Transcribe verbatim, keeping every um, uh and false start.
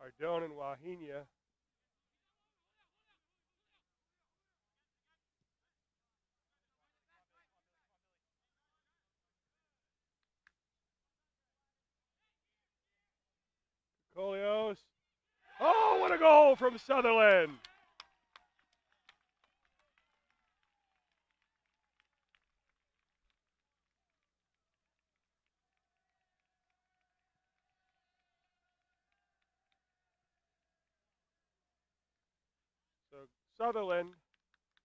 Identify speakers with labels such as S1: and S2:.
S1: Cardone and Wahina. Colios. Oh, what a goal from Sutherland! So Sutherland